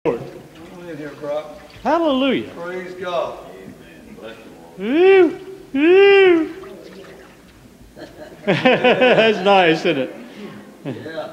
Come in here, Brock. Hallelujah. Praise God. Woo, woo. That's nice, isn't it? Yeah.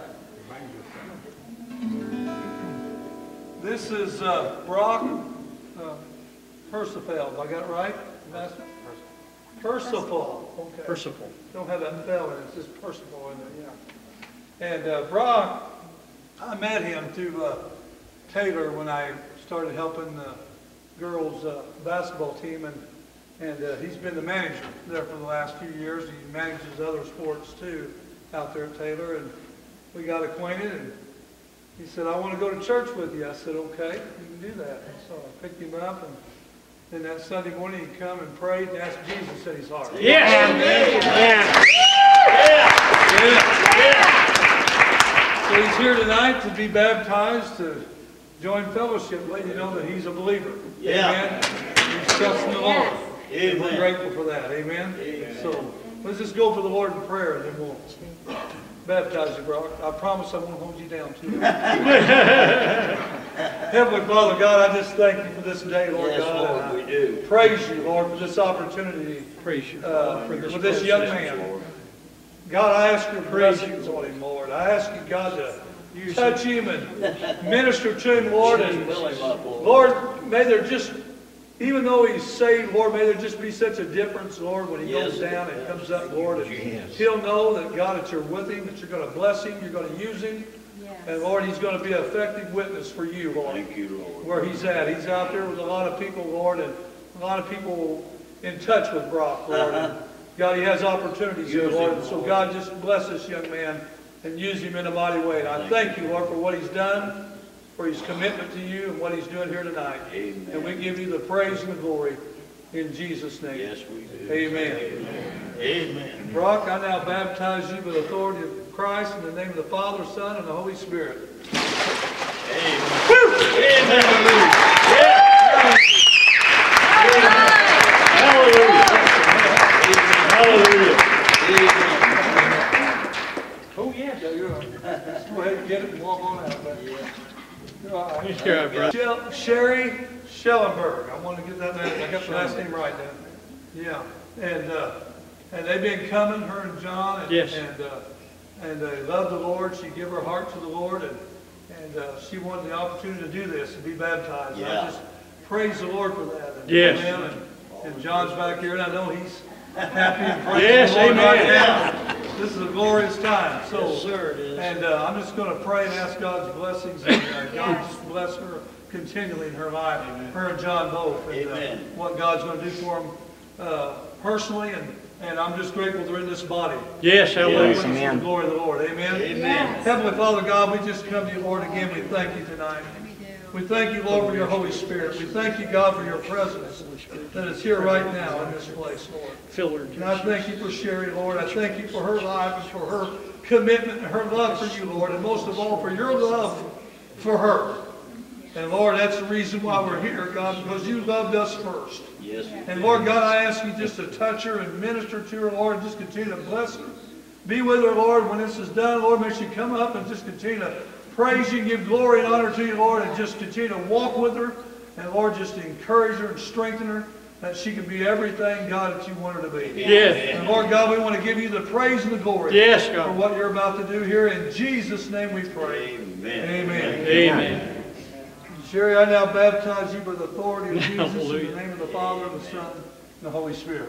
This is Brock Percival. I got it right, Master? Percival. Okay. Percival. Don't have that fell in it. It's just Percival in there, yeah. And Brock, I met him through Taylor when I started helping the girls' basketball team, and he's been the manager there for the last few years. He manages other sports too out there at Taylor, and we got acquainted, and he said, I want to go to church with you. I said, okay, you can do that. So I picked him up, and then that Sunday morning he come and prayed and asked Jesus in his heart. Yes. Yeah. So he's here tonight to be baptized, to join fellowship, letting you know that he's a believer. Yeah. Amen. He's trusting the Lord. Amen. We're grateful for that. Amen. Amen. So let's just go for the Lord in prayer, and then we'll baptize you, Brock. I promise I won't hold you down too long. Heavenly Father God, I just thank you for this day, Lord Yes, God. Lord, we do. Praise you, Lord, for this opportunity Praise you. for this young man. God, I ask your blessings on him, Lord. I ask you, God, to touch him and minister to him, Lord. And Fill him up, Lord. Lord, may there just, even though he's saved, Lord, may there just be such a difference, Lord, when he goes down and comes up, Lord. And he'll know that, God, that you're with him, that you're going to bless him, you're going to use him. And Lord, he's going to be an effective witness for you, Lord. Thank you, Lord. Where he's at. He's out there with a lot of people, Lord, and a lot of people in touch with Brock, Lord. And God, he has opportunities here, Lord. So God, just bless this young man and use him in a mighty way. And I thank you, Lord, for what he's done, for his commitment to you and what he's doing here tonight. Amen. And we give you the praise and the glory in Jesus' name. Yes, we do. Amen. Amen. Brock, I now baptize you with the authority of Christ in the name of the Father, Son, and the Holy Spirit. Amen. Amen. Hallelujah. Hallelujah. Oh, yeah. You're all right. Just go ahead and get it and walk on out. But you're all right. You're all right, brother. Sherry Schellenberg. I want to get that. I got the last name right then. Yeah. And they've been coming, her and John. And, Yes. And they love the Lord. She gave her heart to the Lord. And she wanted the opportunity to do this, to be baptized. Yeah. And I just praise the Lord for that. And, Yes. amen. And John's back here, and I know he's happy and praising Yes, the Lord amen. right now. This is a glorious time. So, Yes, sir, it is. And I'm just going to pray and ask God's blessings. And God just bless her continually in her life, her and John both. And Amen. what God's going to do for them personally. And I'm just grateful they're in this body. Yes, hallelujah. Witness to the glory of the Lord. Amen. Amen. Heavenly Father God, we just come to you, Lord, again. We thank you tonight. We thank you, Lord, for your Holy Spirit. We thank you, God, for your presence that is here right now in this place, Lord. Fill her. And I thank you for Sherry, Lord. I thank you for her life and for her commitment and her love for you, Lord. And most of all, for your love for her. And Lord, that's the reason why we're here, God, because you loved us first. Yes. And Lord God, I ask you just to touch her and minister to her, Lord, and just continue to bless her. Be with her, Lord, when this is done. Lord, may she come up and just continue to praise you, give glory and honor to you, Lord, and just continue to walk with her. And Lord, just encourage her and strengthen her that she can be everything, God, that you want her to be. Yes. And Lord God, we want to give you the praise and the glory Yes, for God. what you're about to do here. In Jesus' name we pray. Amen. Amen. Amen. Sherry, I now baptize you by the authority of Jesus in Hallelujah. the name of the Father, the Son, and the Holy Spirit.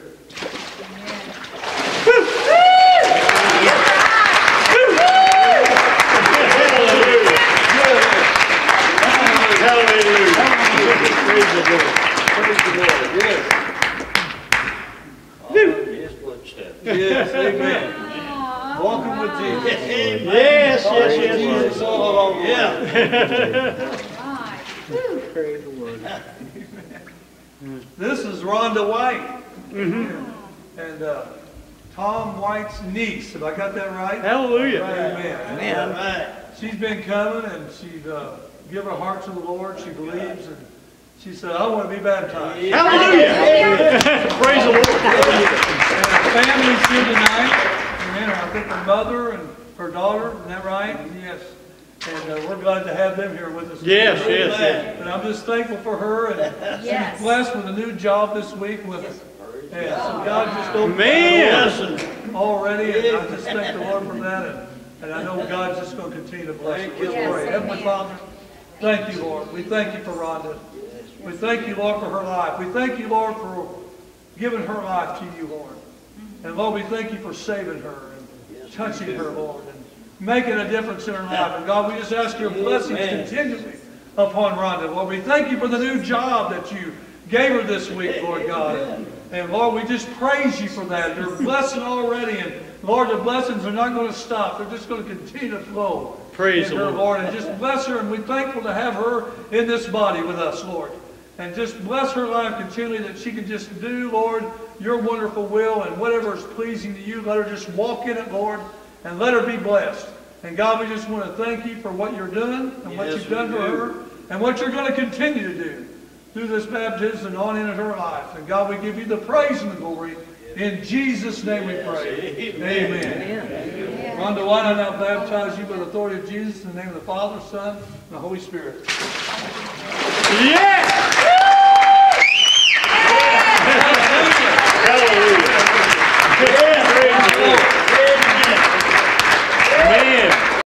Hallelujah. Praise the Lord. Praise the Lord. Yes. Follow his footsteps. Yes, amen. Walking with Jesus. Yes, Following yes, Jesus all along the way. Yeah. Praise the Lord. This is Rhonda White. And Tom White's niece. Have I got that right? Hallelujah. Amen. All right. She's been coming and she's given her heart to the Lord. She believes and she said, I want to be baptized. Hallelujah. Praise the Lord. And her family's here tonight. Amen. I think her mother and her daughter. Isn't that right? Yes. And we're glad to have them here with us. Yes, yes, yes. And I'm just thankful for her, and Yes. she's blessed with a new job this week with us. And so God just opened Man. doors already, and I just thank the Lord for that. And I know God's just going to continue to bless her. Let's Yes, pray. amen. Heavenly Father, thank you, Lord. We thank you for Rhonda. We thank you, Lord, for her life. We thank you, Lord, for giving her life to you, Lord. And Lord, we thank you for saving her and touching her, Lord, and making a difference in her life. And God, we just ask your blessings continually upon Rhonda. Lord, we thank you for the new job that you gave her this week, Lord God. And Lord, we just praise you for that. You're blessing already. And Lord, the blessings are not going to stop. They're just going to continue to flow. Praise in the her, Lord. Lord. And just bless her. And we're thankful to have her in this body with us, Lord. And just bless her life continually that she can just do, Lord, your wonderful will. And whatever is pleasing to you, let her just walk in it, Lord. And let her be blessed. And God, we just want to thank you for what you're doing and what you've done for her. And what you're going to continue to do through this baptism and on into her life. And God, we give you the praise and the glory. In Jesus' name we pray. Amen. Rhonda White, I now baptize you by the authority of Jesus in the name of the Father, Son, and the Holy Spirit. Yes!